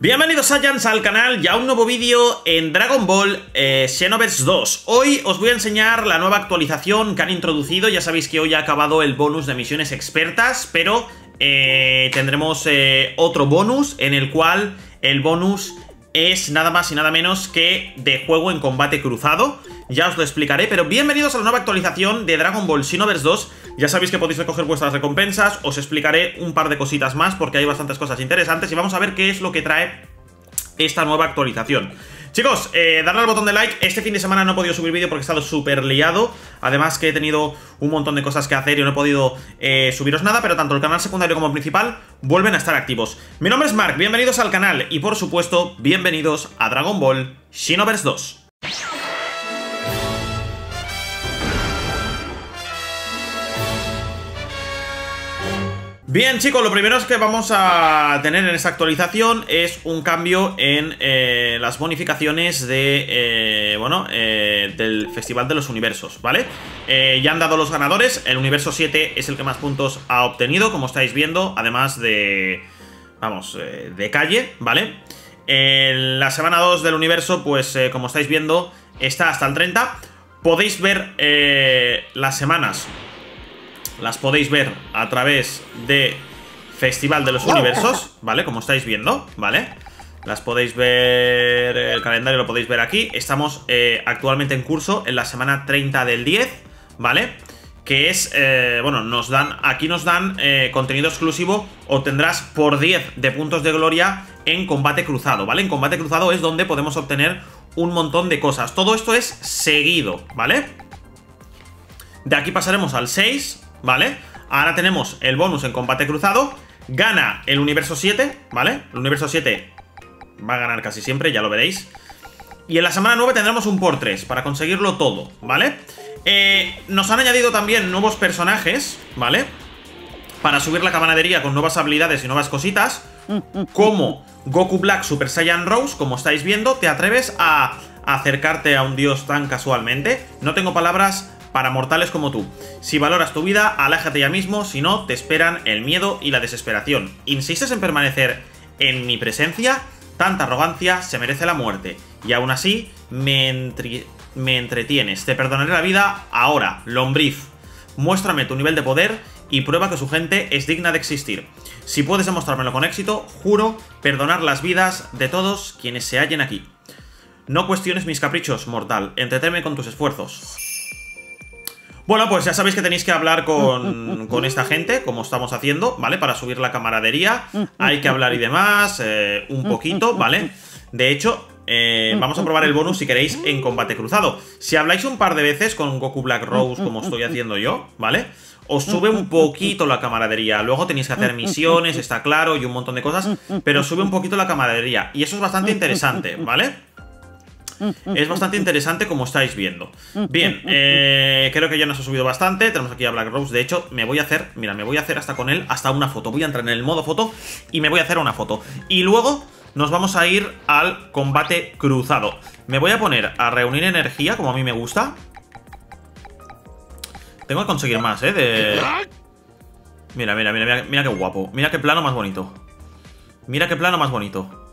Bienvenidos Saiyans al canal y a un nuevo vídeo en Dragon Ball Xenoverse 2. Hoy os voy a enseñar la nueva actualización que han introducido. Ya sabéis que hoy ha acabado el bonus de misiones expertas, pero tendremos otro bonus en el cual el bonus es nada más y nada menos que de juego en combate cruzado. Ya os lo explicaré, pero bienvenidos a la nueva actualización de Dragon Ball Xenoverse 2. Ya sabéis que podéis recoger vuestras recompensas. Os explicaré un par de cositas más porque hay bastantes cosas interesantes y vamos a ver qué es lo que trae esta nueva actualización. Chicos, darle al botón de like. Este fin de semana no he podido subir vídeo porque he estado súper liado. Además que he tenido un montón de cosas que hacer y no he podido subiros nada. Pero tanto el canal secundario como el principal vuelven a estar activos. Mi nombre es Mark, bienvenidos al canal y por supuesto, bienvenidos a Dragon Ball Xenoverse 2. Bien chicos, lo primero es que vamos a tener en esta actualización es un cambio en las bonificaciones de, del Festival de los Universos, ¿vale? Ya han dado los ganadores, el Universo 7 es el que más puntos ha obtenido, como estáis viendo, además de, de calle, ¿vale? En la semana 2 del Universo, pues como estáis viendo, está hasta el 30. Podéis ver las semanas. Las podéis ver a través de Festival de los Universos, ¿vale? Como estáis viendo, ¿vale? Las podéis ver, el calendario lo podéis ver aquí. Estamos actualmente en curso en la semana 30 del 10, ¿vale? Que es, aquí nos dan contenido exclusivo. Obtendrás por 10 de puntos de gloria en combate cruzado, ¿vale? En combate cruzado es donde podemos obtener un montón de cosas. Todo esto es seguido, ¿vale? De aquí pasaremos al 6, ¿vale? Ahora tenemos el bonus en combate cruzado. Gana el Universo 7, ¿vale? El Universo 7 va a ganar casi siempre, ya lo veréis. Y en la semana 9 tendremos un por 3 para conseguirlo todo, ¿vale? Nos han añadido también nuevos personajes, ¿vale? Para subir la camaradería con nuevas habilidades y nuevas cositas, como Goku Black Super Saiyan Rose, como estáis viendo. ¿Te atreves a acercarte a un dios tan casualmente? No tengo palabras para mortales como tú. Si valoras tu vida, aléjate ya mismo, si no, te esperan el miedo y la desesperación. ¿Insistes en permanecer en mi presencia? Tanta arrogancia se merece la muerte. Y aún así, me entretienes. Te perdonaré la vida ahora, lombriz. Muéstrame tu nivel de poder y prueba que su gente es digna de existir. Si puedes demostrármelo con éxito, juro perdonar las vidas de todos quienes se hallen aquí. No cuestiones mis caprichos, mortal. Entreténme con tus esfuerzos. Bueno, pues ya sabéis que tenéis que hablar con esta gente, como estamos haciendo, ¿vale? Para subir la camaradería, hay que hablar y demás, un poquito, ¿vale? De hecho, vamos a probar el bonus si queréis en combate cruzado. Si habláis un par de veces con Goku Black Rose, como estoy haciendo yo, ¿vale? Os sube un poquito la camaradería. Luego tenéis que hacer misiones, está claro, y un montón de cosas, pero sube un poquito la camaradería. Y eso es bastante interesante, ¿vale? Es bastante interesante como estáis viendo. Bien, creo que ya nos ha subido bastante. Tenemos aquí a Black Rose. De hecho, me voy a hacer, mira, me voy a hacer hasta con él, hasta una foto. Voy a entrar en el modo foto y me voy a hacer una foto. Y luego nos vamos a ir al combate cruzado. Me voy a poner a reunir energía, como a mí me gusta. Tengo que conseguir más, Mira, mira, mira, mira qué guapo. Mira qué plano más bonito. Mira qué plano más bonito.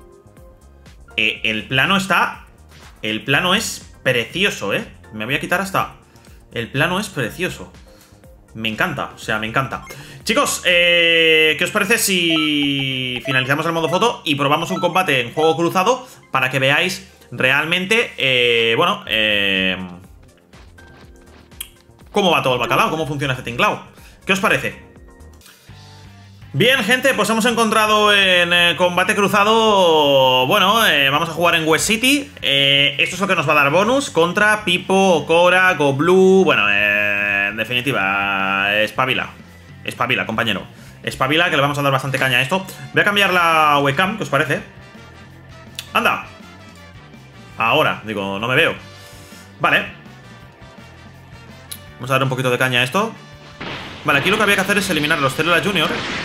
El plano está... El plano es precioso, Me voy a quitar hasta... El plano es precioso. Me encanta, o sea, me encanta. Chicos, ¿qué os parece si finalizamos el modo foto y probamos un combate en juego cruzado para que veáis realmente, cómo va todo el bacalao, cómo funciona este tinglao? ¿Qué os parece? Bien, gente, pues hemos encontrado en combate cruzado. Vamos a jugar en West City. Esto es lo que nos va a dar bonus contra Pipo, Cora, Go Blue. Bueno, en definitiva, espabila. Espabila, compañero. Espabila, que le vamos a dar bastante caña a esto. Voy a cambiar la webcam, ¿qué os parece? ¡Anda! Ahora, digo, no me veo. Vale. Vamos a dar un poquito de caña a esto. Vale, aquí lo que había que hacer es eliminar a los Célula Junior.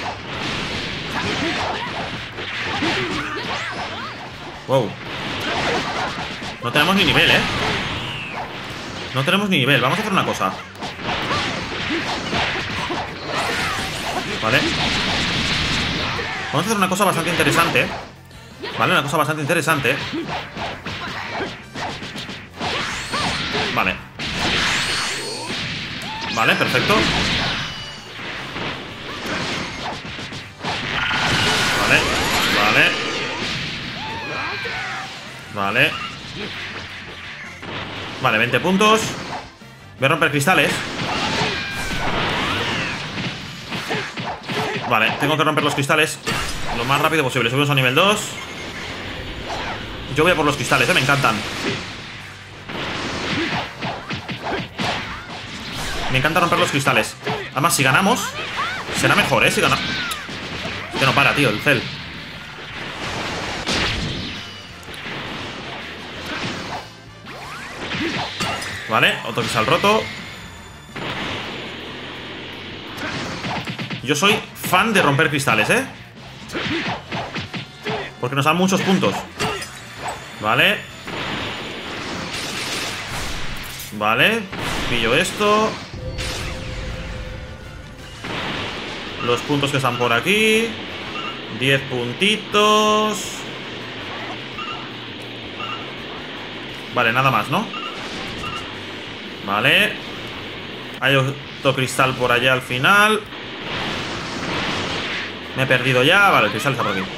Wow. No tenemos ni nivel, No tenemos ni nivel. Vamos a hacer una cosa. Vale. Vamos a hacer una cosa bastante interesante. Vale, una cosa bastante interesante, ¿eh? Vale. Vale, perfecto. Vale, vale. Vale. Vale, 20 puntos. Voy a romper cristales. Vale, tengo que romper los cristales lo más rápido posible. Subimos a nivel 2. Yo voy a por los cristales, me encantan. Me encanta romper los cristales. Además, si ganamos, será mejor, si ganamos. Que no para, tío, el Cell. Vale, otro cristal roto. Yo soy fan de romper cristales, porque nos dan muchos puntos. Vale. Vale, pillo esto. Los puntos que están por aquí. 10 puntitos. Vale, nada más, ¿no? Vale. Hay otro cristal por allá al final. Me he perdido ya. Vale, el cristal está por aquí.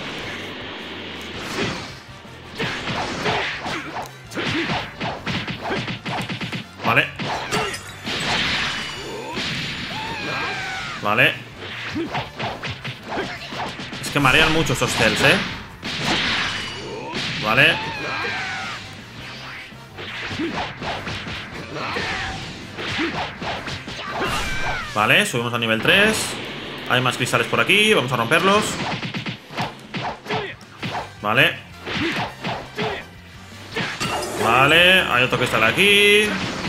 Vale. Vale. Es que marean mucho estos cells, Vale. Vale, subimos a nivel 3. Hay más cristales por aquí, vamos a romperlos. Vale. Vale, hay otro cristal aquí.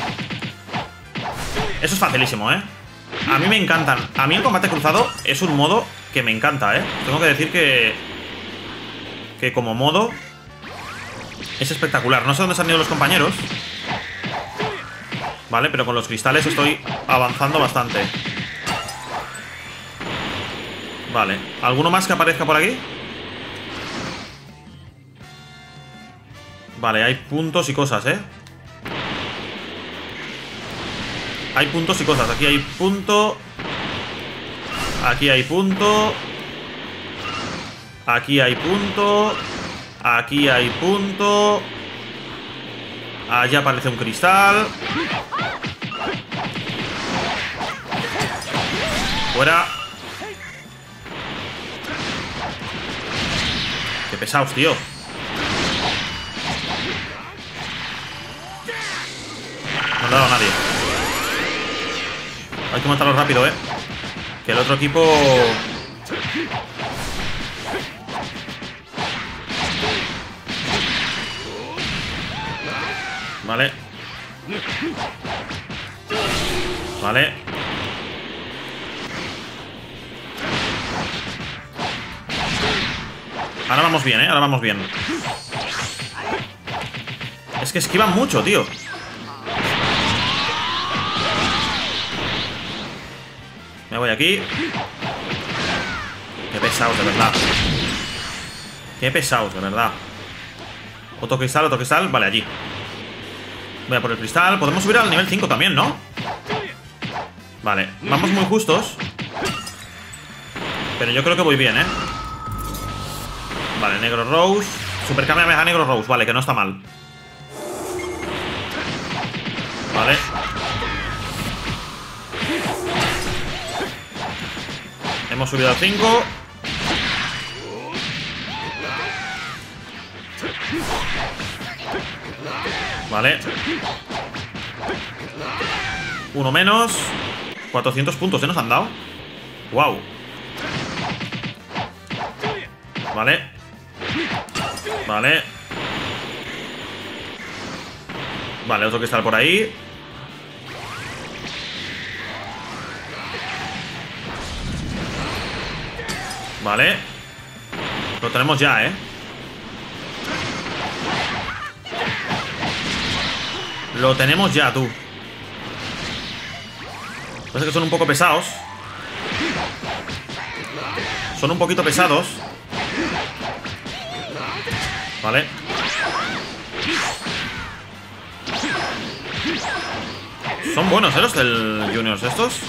Eso es facilísimo, A mí me encantan. A mí el combate cruzado es un modo que me encanta, Tengo que decir que como modo es espectacular. No sé dónde se han ido los compañeros. Vale, pero con los cristales estoy avanzando bastante. Vale, ¿alguno más que aparezca por aquí? Vale, hay puntos y cosas, Hay puntos y cosas. Aquí hay punto. Aquí hay punto. Aquí hay punto. Aquí hay punto. Allá aparece un cristal. Fuera. Qué pesados, tío. No han dado a nadie. Hay que matarlo rápido, que el otro equipo... Vale. Vale. Ahora vamos bien, ahora vamos bien. Es que esquivan mucho, tío. Me voy aquí. Qué pesados, de verdad. Qué pesados, de verdad. Otro cristal, vale, allí. Voy a por el cristal. Podemos subir al nivel 5 también, ¿no? Vale, vamos muy justos. Pero yo creo que voy bien, Vale, negro Rose. Super Kamehameha negro Rose, vale, que no está mal. Vale. Hemos subido al 5. Vale. Uno menos. 400 puntos, nos han dado. Wow. Vale. Vale. Vale, otro que está por ahí. Vale. Lo tenemos ya, Lo tenemos ya, tú. Parece que son un poco pesados. Son un poquito pesados. Vale. Son buenos, los del Juniors estos.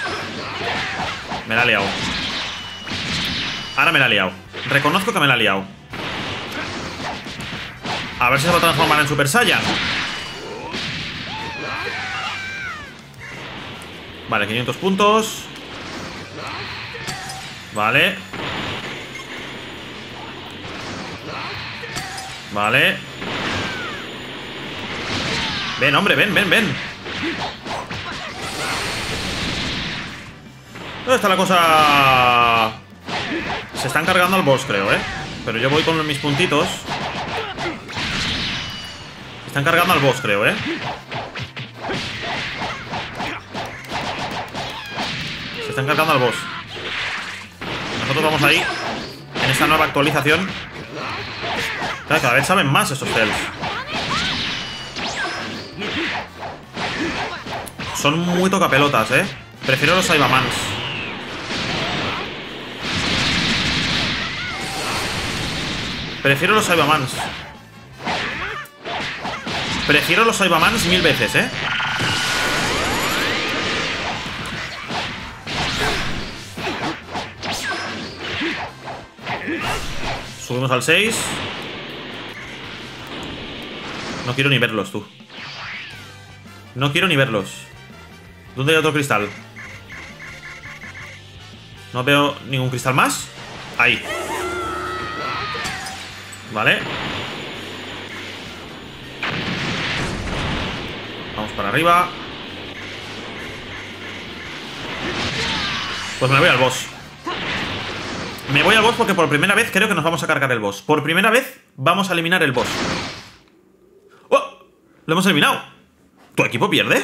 Me la ha liado. Ahora me la ha liado. Reconozco que me la ha liado. A ver si se va a transformar en Super Saiyan. Vale, 500 puntos. Vale. Vale. Ven, hombre, ven, ven, ven. ¿Dónde está la cosa? Se están cargando al boss, creo, pero yo voy con mis puntitos. Se están cargando al boss, creo, Se están cargando al boss. Nosotros vamos ahí en esta nueva actualización. Cada vez saben más estos cells. Son muy tocapelotas, Prefiero los Saibamans. Prefiero los Saibamans. Prefiero los Saibamans 1000 veces, Subimos al 6. No quiero ni verlos, tú. No quiero ni verlos. ¿Dónde hay otro cristal? No veo ningún cristal más. Ahí. Vale. Vamos para arriba. Pues me voy al boss. Me voy al boss porque por primera vez creo que nos vamos a cargar el boss. Por primera vez vamos a eliminar el boss. ¡Oh! Lo hemos eliminado. ¿Tu equipo pierde?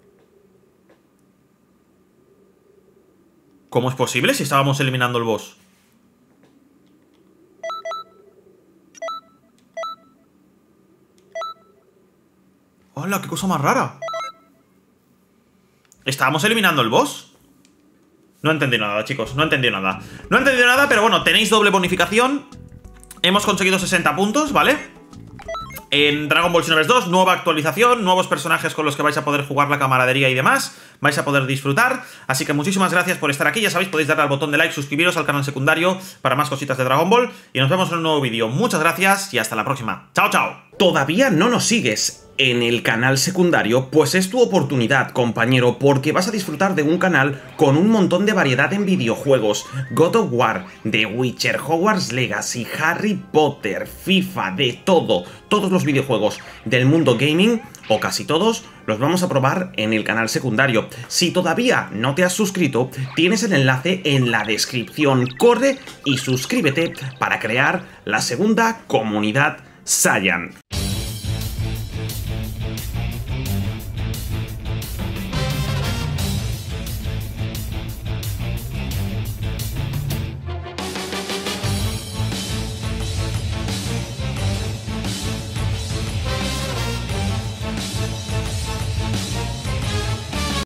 ¿Cómo es posible si estábamos eliminando el boss? ¡Hola! ¡Qué cosa más rara! ¿Estábamos eliminando el boss? No he entendido nada, chicos. No he entendido nada. No he entendido nada, pero bueno, tenéis doble bonificación. Hemos conseguido 60 puntos, ¿vale? En Dragon Ball Xenoverse 2, nueva actualización, nuevos personajes con los que vais a poder jugar la camaradería y demás. Vais a poder disfrutar. Así que muchísimas gracias por estar aquí. Ya sabéis, podéis darle al botón de like, suscribiros al canal secundario para más cositas de Dragon Ball. Y nos vemos en un nuevo vídeo. Muchas gracias y hasta la próxima. ¡Chao, chao! ¿Todavía no nos sigues en el canal secundario? Pues es tu oportunidad, compañero, porque vas a disfrutar de un canal con un montón de variedad en videojuegos. God of War, The Witcher, Hogwarts Legacy, Harry Potter, FIFA, de todo. Todos los videojuegos del mundo gaming, o casi todos, los vamos a probar en el canal secundario. Si todavía no te has suscrito, tienes el enlace en la descripción. Corre y suscríbete para crear la segunda comunidad Saiyan.